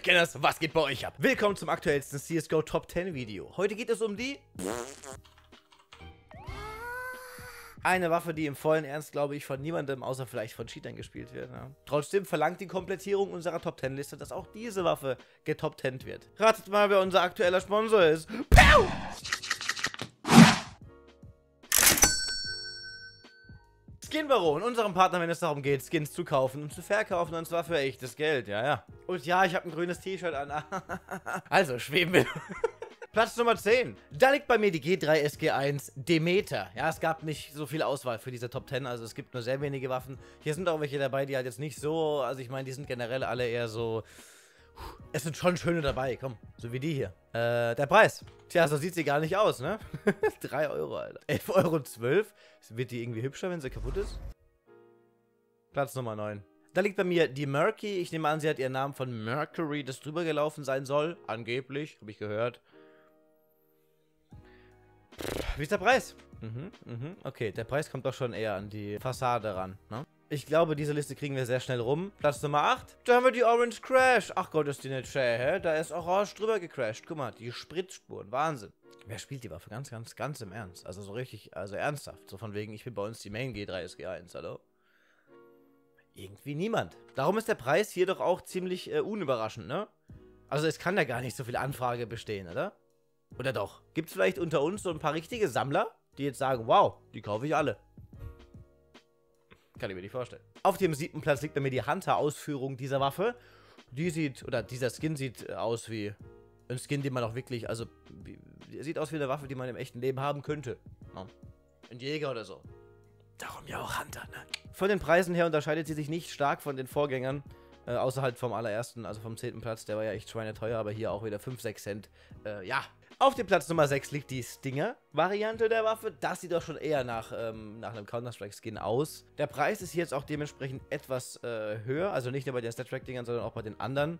Kenners, was geht bei euch ab? Willkommen zum aktuellsten CSGO Top 10 Video. Heute geht es um die... Eine Waffe, die im vollen Ernst, glaube ich, von niemandem, außer vielleicht von Cheatern gespielt wird. Ja. Trotzdem verlangt die Komplettierung unserer Top 10 Liste, dass auch diese Waffe getop 10 wird. Ratet mal, wer unser aktueller Sponsor ist. Pow! Skin Baron, unserem Partner, wenn es darum geht, Skins zu kaufen und zu verkaufen, und zwar für echtes Geld, ja. Und ja, ich habe ein grünes T-Shirt an. Also, schweben wir. Platz Nummer 10. Da liegt bei mir die G3 SG1 Demeter. Ja, es gab nicht so viel Auswahl für diese Top 10, also es gibt nur sehr wenige Waffen. Hier sind auch welche dabei, die halt jetzt nicht so, also ich meine, die sind generell alle eher so... Es sind schon schöne dabei, komm, so wie die hier. Der Preis. Tja, so sieht sie gar nicht aus, ne? 3 Euro, Alter. 11,12 Euro. Wird die irgendwie hübscher, wenn sie kaputt ist? Platz Nummer 9. Da liegt bei mir die Murky. Ich nehme an, sie hat ihren Namen von Mercury, das drüber gelaufen sein soll. Angeblich, habe ich gehört. Wie ist der Preis? Okay, der Preis kommt doch schon eher an die Fassade ran, ne? Ich glaube, diese Liste kriegen wir sehr schnell rum. Platz Nummer 8. Da haben wir die Orange Crash. Ach Gott, ist die nicht schön, hä? Da ist Orange drüber gecrashed. Guck mal, die Spritzspuren. Wahnsinn. Wer spielt die Waffe? Ganz im Ernst. Also so richtig, also ernsthaft. So von wegen, ich bin bei uns die Main G3 SG1, hallo? Irgendwie niemand. Darum ist der Preis hier doch auch ziemlich unüberraschend, ne? Also es kann ja gar nicht so viel Anfrage bestehen, oder? Oder doch? Gibt es vielleicht unter uns so ein paar richtige Sammler, die jetzt sagen, wow, die kaufe ich alle? Kann ich mir nicht vorstellen. Auf dem 7. Platz liegt bei mir die Hunter-Ausführung dieser Waffe. Die sieht, oder dieser Skin sieht aus wie ein Skin, den man auch wirklich, also, sieht aus wie eine Waffe, die man im echten Leben haben könnte. Ja. Ein Jäger oder so. Darum ja auch Hunter, ne? Von den Preisen her unterscheidet sie sich nicht stark von den Vorgängern. Außer halt vom allerersten, also vom 10. Platz, der war ja echt schweineteuer, aber hier auch wieder 5, 6 Cent. Ja. Auf dem Platz Nummer 6 liegt die Stinger-Variante der Waffe. Das sieht doch schon eher nach einem Counter-Strike-Skin aus. Der Preis ist hier jetzt auch dementsprechend etwas höher, also nicht nur bei den StatTrack-Dingern, sondern auch bei den anderen.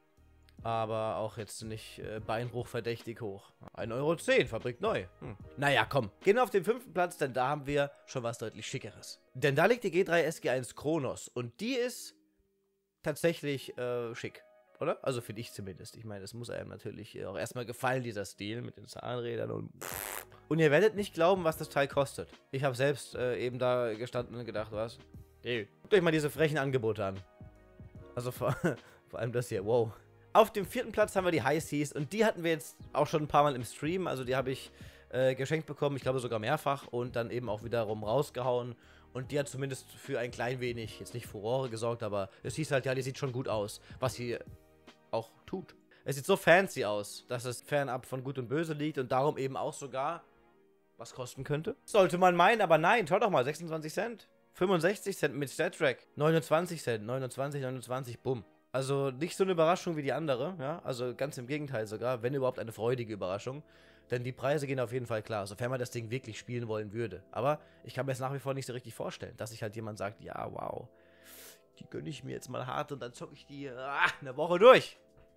Aber auch jetzt nicht Beinbruch verdächtig hoch. 1,10 Euro, Fabrik neu. Naja, komm. Gehen wir auf den 5. Platz, denn da haben wir schon was deutlich Schickeres. Denn da liegt die G3 SG1 Kronos und die ist tatsächlich schick, oder? Also finde ich zumindest. Ich meine, es muss einem natürlich auch erstmal gefallen, dieser Stil mit den Zahnrädern und ihr werdet nicht glauben, was das Teil kostet. Ich habe selbst eben da gestanden und gedacht, was? Hey, guckt euch mal diese frechen Angebote an. Also vor allem das hier, wow. Auf dem 4. Platz haben wir die High Seas und die hatten wir jetzt auch schon ein paar Mal im Stream. Also die habe ich geschenkt bekommen, ich glaube sogar mehrfach und dann eben auch wiederum rausgehauen. Und die hat zumindest für ein klein wenig, jetzt nicht Furore gesorgt, aber es hieß halt, ja, die sieht schon gut aus, was sie auch tut. Es sieht so fancy aus, dass es fernab von Gut und Böse liegt und darum eben auch sogar was kosten könnte. Sollte man meinen, aber nein, schau doch mal, 26 Cent, 65 Cent mit StatTrack, 29 Cent, 29, bumm. Also nicht so eine Überraschung wie die andere, ja, also ganz im Gegenteil sogar, wenn überhaupt eine freudige Überraschung. Denn die Preise gehen auf jeden Fall klar, sofern man das Ding wirklich spielen wollen würde. Aber ich kann mir das nach wie vor nicht so richtig vorstellen, dass sich halt jemand sagt, ja, wow, die gönne ich mir jetzt mal hart und dann zocke ich die eine Woche durch.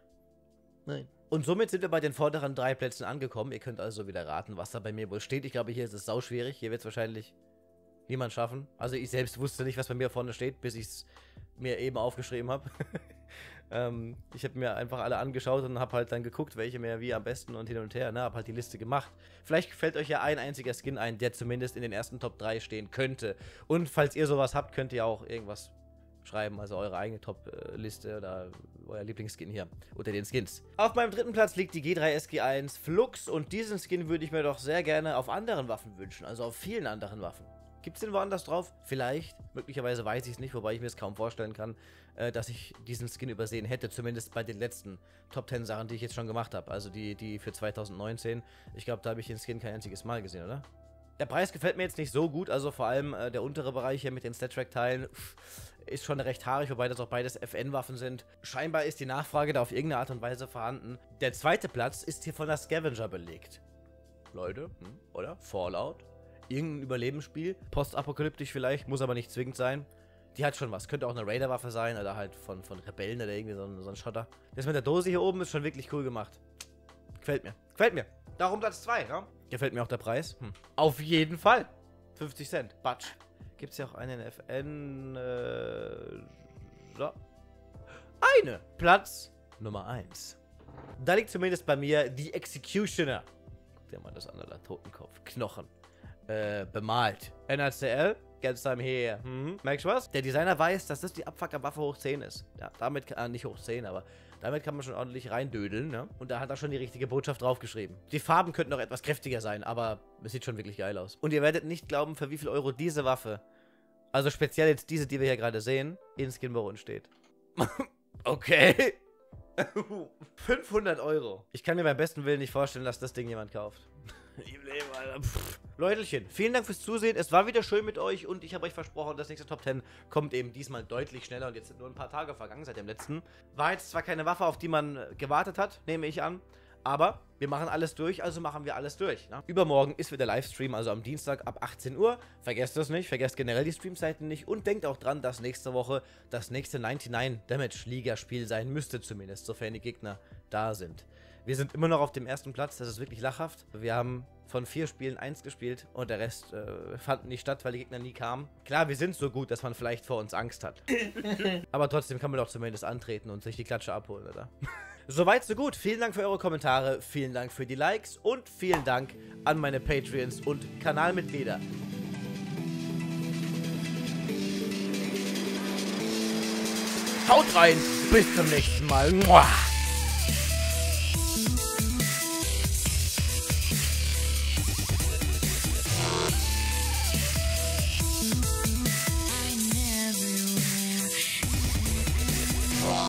Nein. Und somit sind wir bei den vorderen 3 Plätzen angekommen. Ihr könnt also wieder raten, was da bei mir wohl steht. Ich glaube, hier ist es sauschwierig. Hier wird es wahrscheinlich niemand schaffen. Also ich selbst wusste nicht, was bei mir vorne steht, bis ich es mir eben aufgeschrieben habe. Ich habe mir einfach alle angeschaut und habe halt dann geguckt, welche mir wie am besten und hin und her, ne, habe halt die Liste gemacht. Vielleicht fällt euch ja ein einziger Skin ein, der zumindest in den ersten Top 3 stehen könnte. Und falls ihr sowas habt, könnt ihr auch irgendwas schreiben, also eure eigene Top-Liste oder euer Lieblingsskin hier unter den Skins. Auf meinem 3. Platz liegt die G3 SG1 Flux und diesen Skin würde ich mir doch sehr gerne auf anderen Waffen wünschen, also auf vielen anderen Waffen. Gibt es den woanders drauf? Vielleicht. Möglicherweise weiß ich es nicht, wobei ich mir es kaum vorstellen kann, dass ich diesen Skin übersehen hätte. Zumindest bei den letzten Top 10 Sachen, die ich jetzt schon gemacht habe. Also die für 2019. Ich glaube, da habe ich den Skin kein einziges Mal gesehen, oder? Der Preis gefällt mir jetzt nicht so gut. Also vor allem der untere Bereich hier mit den StatTrack-Teilen ist schon recht haarig, wobei das auch beides FN-Waffen sind. Scheinbar ist die Nachfrage da auf irgendeine Art und Weise vorhanden. Der 2. Platz ist hier von der Scavenger belegt. Leute, oder? Fallout. Irgendein Überlebensspiel, postapokalyptisch vielleicht, muss aber nicht zwingend sein. Die hat schon was, könnte auch eine Raider-Waffe sein oder halt von Rebellen oder irgendwie so ein Schotter. Das mit der Dose hier oben ist schon wirklich cool gemacht. Gefällt mir. Darum Platz 2, ja? Gefällt mir auch der Preis? Auf jeden Fall. 50 Cent, Batsch. Gibt es ja auch einen FN, so. Platz Nummer 1. Da liegt zumindest bei mir die Executioner. Guck dir mal das an, der Totenkopf. Knochen. Bemalt. NACL. Get some here. Merkst du was? Der Designer weiß, dass das die Abfucker-Waffe hoch 10 ist. Ja, damit kann nicht hoch 10, aber damit kann man schon ordentlich reindödeln, ne? Und da hat er schon die richtige Botschaft draufgeschrieben. Die Farben könnten noch etwas kräftiger sein, aber es sieht schon wirklich geil aus. Und ihr werdet nicht glauben, für wie viel Euro diese Waffe, also speziell jetzt diese, die wir hier gerade sehen, in Skinbaron steht. Okay. 500 Euro. Ich kann mir beim besten Willen nicht vorstellen, dass das Ding jemand kauft. Im Leben, Alter. Leutelchen, vielen Dank fürs Zusehen. Es war wieder schön mit euch und ich habe euch versprochen, das nächste Top 10 kommt eben diesmal deutlich schneller und jetzt sind nur ein paar Tage vergangen seit dem letzten. War jetzt zwar keine Waffe, auf die man gewartet hat, nehme ich an, aber wir machen alles durch, also machen wir alles durch. Ne? Übermorgen ist wieder Livestream, also am Dienstag ab 18 Uhr. Vergesst das nicht, vergesst generell die Streamzeiten nicht und denkt auch dran, dass nächste Woche das nächste 99 Damage Liga Spiel sein müsste zumindest, sofern die Gegner da sind. Wir sind immer noch auf dem ersten Platz, das ist wirklich lachhaft. Wir haben von 4 Spielen 1 gespielt und der Rest fand nicht statt, weil die Gegner nie kamen. Klar, wir sind so gut, dass man vielleicht vor uns Angst hat. Aber trotzdem kann man doch zumindest antreten und sich die Klatsche abholen, oder? Soweit, so gut. Vielen Dank für eure Kommentare, vielen Dank für die Likes und vielen Dank an meine Patreons und Kanalmitglieder. Haut rein, bis zum nächsten Mal. Muah.